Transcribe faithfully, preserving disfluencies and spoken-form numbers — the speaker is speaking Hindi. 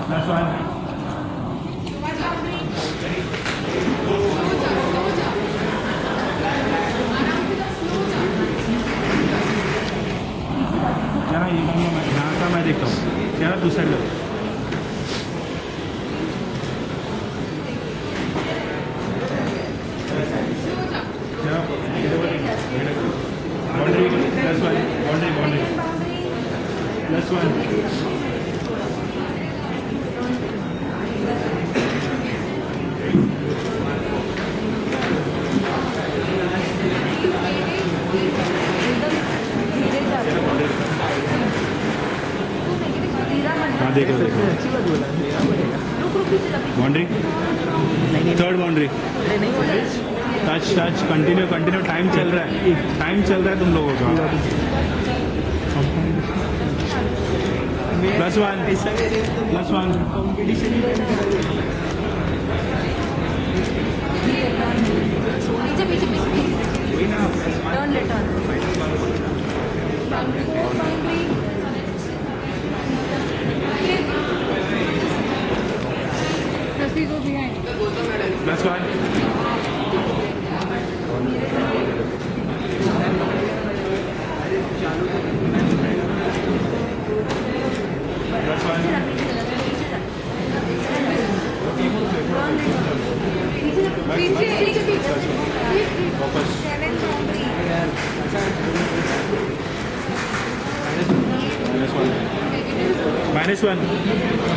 Last one. यार ये मैं यहाँ का मैं देखता हूँ यार दूसरे लोग boundary plus one boundary boundary plus one हाँ देखो देखो boundary third boundary touch touch continue continue time चल रहा है टाइम चल रहा है तुम लोगों का plus one plus one plus one minus one